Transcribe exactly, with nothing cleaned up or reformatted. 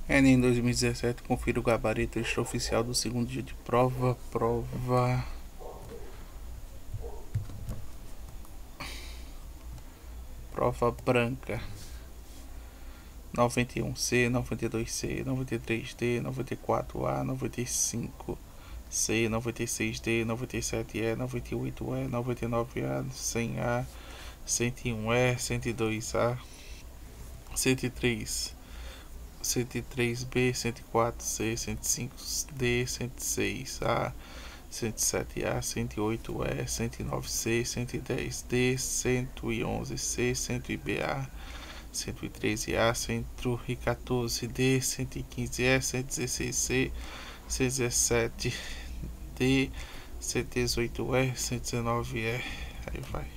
Enem dois mil e dezessete, confira o gabarito extraoficial do segundo dia de prova. Prova. Prova branca. noventa e um C, noventa e dois C, noventa e três D, noventa e quatro A, noventa e cinco C, noventa e seis D, noventa e sete E, noventa e oito E, noventa e nove A, cem A, cento e um E, cento e dois A, cento e três, cento e três B, cento e quatro C, cento e cinco D, cento e seis A, cento e sete A, cento e oito E, cento e nove C, cento e dez D, cento e onze C, cento e B A, cento e treze A, cento e quatorze D, cento e quinze E, cento e dezesseis C, cento e dezessete D, cento e dezoito E, cento e dezenove E, aí vai.